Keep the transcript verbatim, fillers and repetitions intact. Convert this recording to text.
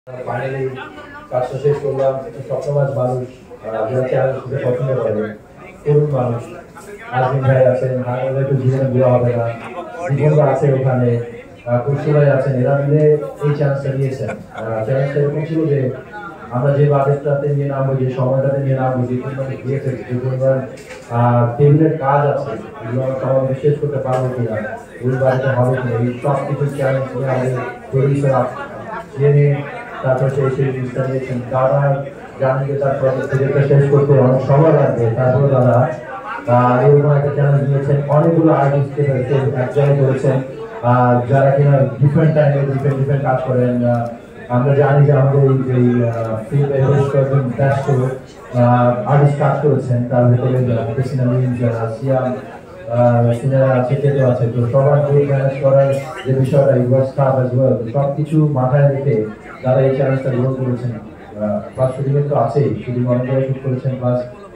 Finally কাজটা শেষ করলাম। স্বপ্নবাজ মানুষ যারা চ্যানেল শুধু পছন্দ করে, তরুণ মানুষ আজমিন ভাই আছেন, হারানোর একটু জীবনে দেওয়া হবে না, জীবনটা আছে ওখানে, কুশলাই আছেন, এরা মিলে এই চ্যালেঞ্জটা নিয়েছেন। চ্যালেঞ্জটা এরকম ছিল যে আমরা যে বাজেটটাতে নিয়ে নামবো, যে সময়টাতে নিয়ে নামবো, যে পরিমাণে দিয়েছে, যে পরিমাণ টেবিলের কাজ আছে, এগুলো আমরা সমাজে শেষ করতে পারবো কিনা, ওই বাজেটে হবে কিনা, এই সব কিছু চ্যালেঞ্জ নিয়ে আমাদের প্রডিউসার জেনে তারপর সেই সেই জিনিসটা নিয়েছেন। তারা জানেন যে তার প্রজেক্টটা শেষ করতে অনেক সময় লাগবে, তারপরে তারা এরকম একটা চ্যালেঞ্জ নিয়েছেন। অনেকগুলো আর্টিস্টকে এক জায়গায় করেছেন যারা কিনা ডিফারেন্ট টাইমে ডিফারেন্ট ডিফারেন্ট কাজ করেন। আমরা জানি যে আমাদের এই ফিল্মে বেশ কয়েকজন ব্যস্ত আর্টিস্ট কাজ করেছেন, তার ভিতরে সিয়াম সিনেমা আছে, কেটো আছে। তো সবার গ্রুপ ম্যানেজ করার যে বিষয়টা সব কিছু মাথায় রেখে যারা এই চ্যালেঞ্জটা গ্রহণ করেছেন, প্লাস শুটিং তো আছেই, শুটিং অনেক জায়গায় শুট করেছেন, প্লাস